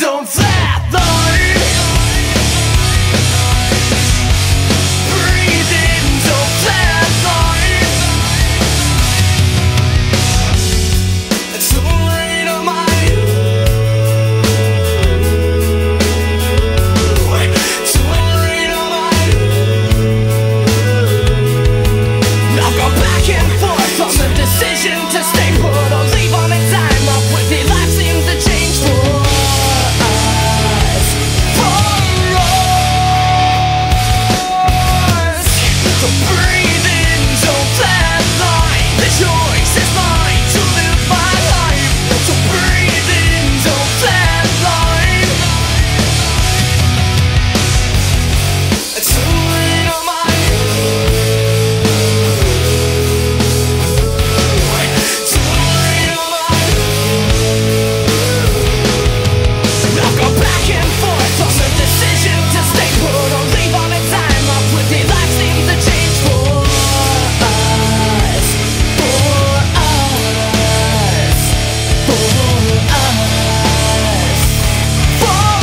on flatline. Breathing's on flatline. It's too late on my too late on my I'll go back and forth on the decision to stay put or leave on a dime. Up with the life seems to change for us, for us. So breathing's on flatline. The choice is mine to live my life. So breathing's on flatline. It's too late on my I'll go back and forth on the decision to stay put or leave on a dime. Up with the life seems to change for us, for us, for us, for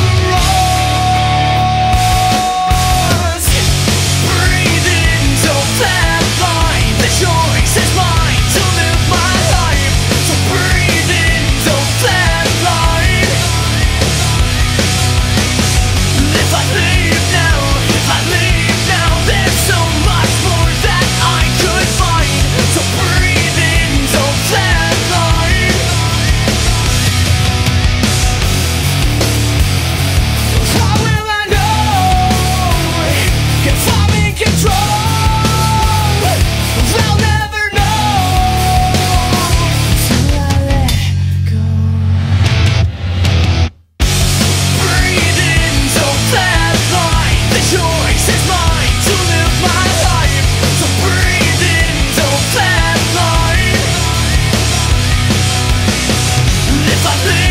us. Breathing's on flatline. The choice is mine to live my life. So breathing's on flatline. If I leave now, there's so much more that I could find. So breathing's on flatline. How will I know if I'm in control? I'll never know till I let go. Breathing's on flatline. The choice is mine to live my life. So breathing's on flatline. If I live